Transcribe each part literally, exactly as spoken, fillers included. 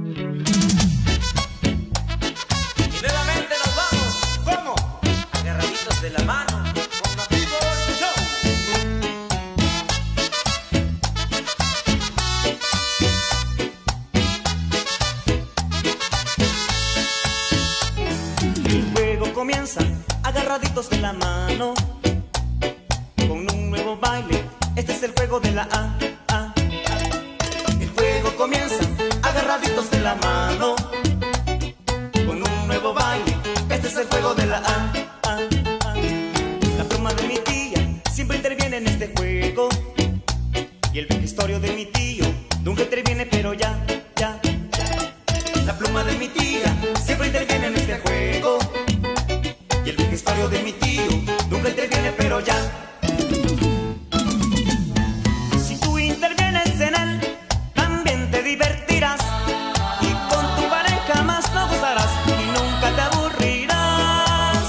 Y nuevamente nos vamos, ¿cómo? Agarraditos de la mano, con Nativo Show. El juego comienza, agarraditos de la mano, con un nuevo baile. Este es el juego de la A, A, A. El juego comienza, agarraditos de la mano, con un nuevo baile. Este es el juego de la A, A, A. La pluma de mi tía siempre interviene en este juego, y el vejestorio de mi tío nunca interviene, pero ya, ya, ya. La pluma de mi tía siempre interviene en este juego, y el vejestorio de mi tío nunca interviene, pero ya. Si tú intervienes en él, también te divertirás, y con tu pareja más lo gozarás y nunca te aburrirás.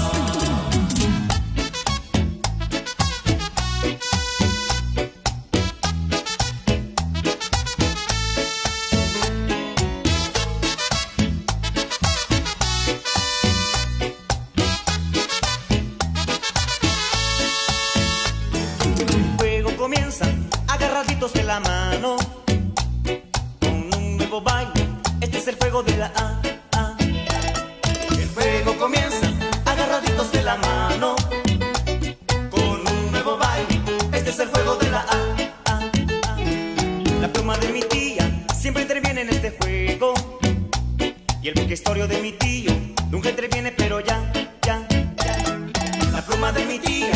El juego comienza, agarraditos de la mano, con un nuevo baile. Este es el juego de la A, A. El juego comienza, agarraditos de la mano, con un nuevo baile. Este es el juego de la A, A, A. La pluma de mi tía siempre interviene en este juego, y el vejestorio de mi tío nunca interviene, pero ya, ya, ya. La pluma de mi tía